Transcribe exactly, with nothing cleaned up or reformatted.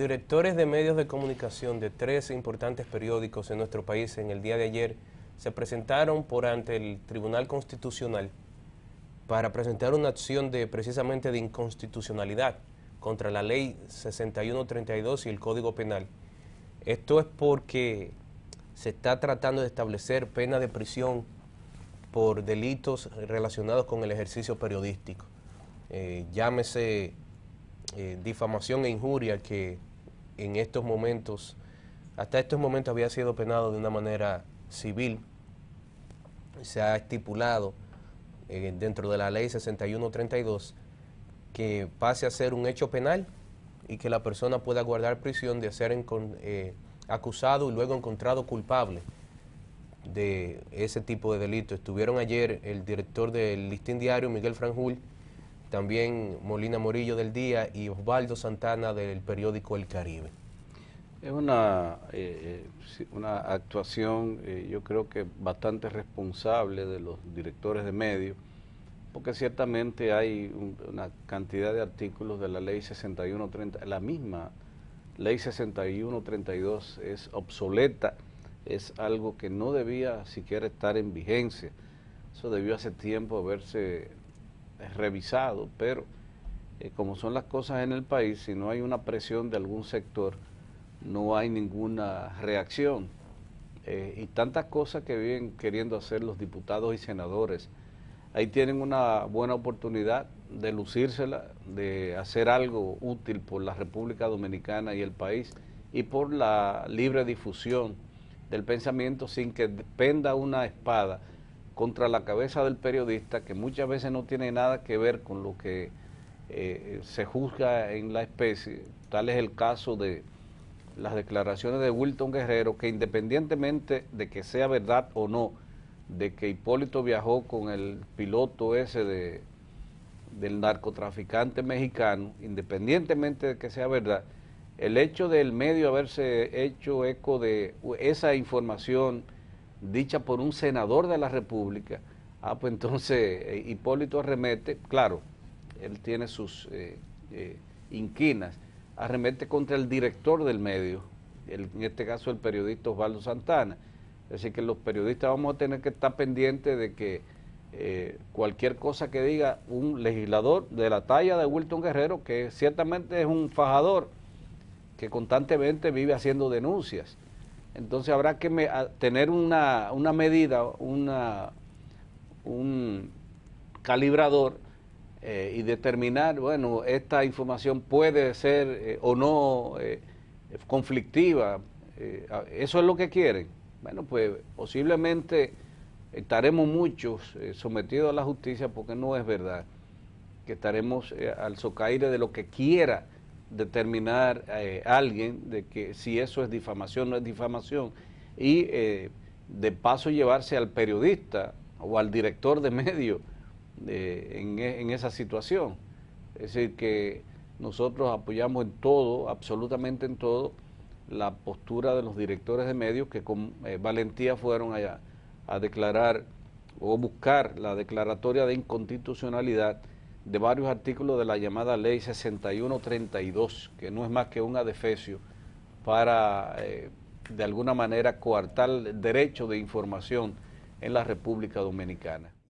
directores de medios de comunicación de tres importantes periódicos en nuestro país en el día de ayer se presentaron por ante el Tribunal Constitucional para presentar una acción de precisamente de inconstitucionalidad contra la Ley sesenta y uno treinta y dos y el Código Penal. Esto es porque se está tratando de establecer pena de prisión por delitos relacionados con el ejercicio periodístico. Eh, llámese eh, difamación e injuria, que en estos momentos, hasta estos momentos había sido penado de una manera civil. Se ha estipulado eh, dentro de la ley sesenta y uno treinta y dos que pase a ser un hecho penal y que la persona pueda guardar prisión de ser eh, acusado y luego encontrado culpable de ese tipo de delito. Estuvieron ayer el director del Listín Diario, Miguel Franjul, también Molina Morillo del Día y Osvaldo Santana del periódico El Caribe. Es una, eh, una actuación, eh, yo creo que bastante responsable de los directores de medios, porque ciertamente hay un, una cantidad de artículos de la ley sesenta y uno treinta, la misma ley sesenta y uno treinta y dos es obsoleta, es algo que no debía siquiera estar en vigencia. Eso debió hace tiempo haberse revisado, pero eh, como son las cosas en el país, si no hay una presión de algún sector, no hay ninguna reacción. Eh, y tantas cosas que vienen queriendo hacer los diputados y senadores, ahí tienen una buena oportunidad de lucírsela, de hacer algo útil por la República Dominicana y el país, y por la libre difusión del pensamiento sin que penda una espada contra la cabeza del periodista, que muchas veces no tiene nada que ver con lo que eh, se juzga en la especie. Tal es el caso de las declaraciones de Wilton Guerrero, que independientemente de que sea verdad o no, de que Hipólito viajó con el piloto ese de, del narcotraficante mexicano, independientemente de que sea verdad, el hecho del medio haberse hecho eco de esa información dicha por un senador de la República, ah, pues entonces eh, Hipólito arremete, claro, él tiene sus eh, eh, inquinas, arremete contra el director del medio, el, en este caso el periodista Osvaldo Santana. Es decir, que los periodistas vamos a tener que estar pendientes de que eh, cualquier cosa que diga un legislador de la talla de Wilton Guerrero, que ciertamente es un fajador, que constantemente vive haciendo denuncias, entonces habrá que me, a, tener una, una medida, una, un calibrador eh, y determinar, bueno, esta información puede ser eh, o no eh, conflictiva, eh, eso es lo que quieren. Bueno, pues posiblemente estaremos muchos eh, sometidos a la justicia, porque no es verdad que estaremos eh, al socaire de lo que quiera determinar eh, alguien, de que si eso es difamación o no es difamación, y eh, de paso llevarse al periodista o al director de medio eh, en, en esa situación. Es decir, que nosotros apoyamos en todo, absolutamente en todo, la postura de los directores de medios que con eh, valentía fueron allá a declarar o buscar la declaratoria de inconstitucionalidad de varios artículos de la llamada ley sesenta y uno treinta y dos, que no es más que un adefesio para eh, de alguna manera coartar el derecho de información en la República Dominicana.